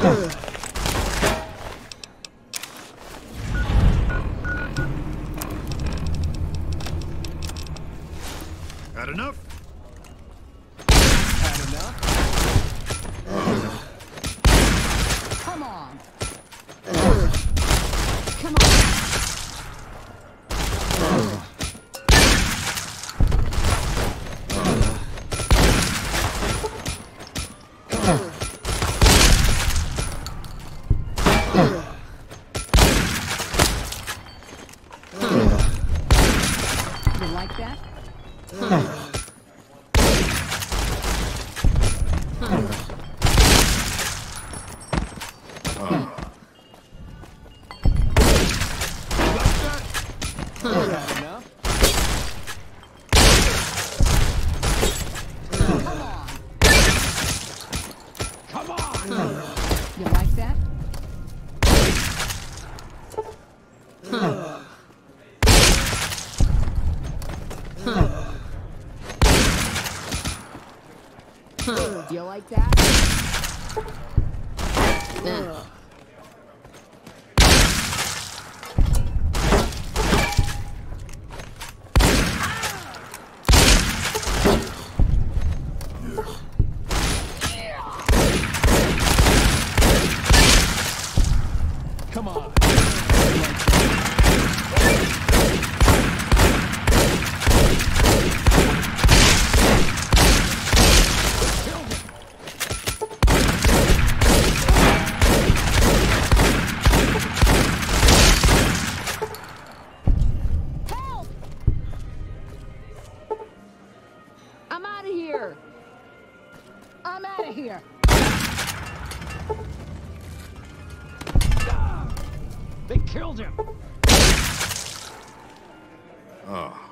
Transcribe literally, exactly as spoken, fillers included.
Had enough? Had enough? Come on. Come on. You like that? You like that? You like that? Come on. Help! I'm out of here. I'm out of here. They killed him. Oh.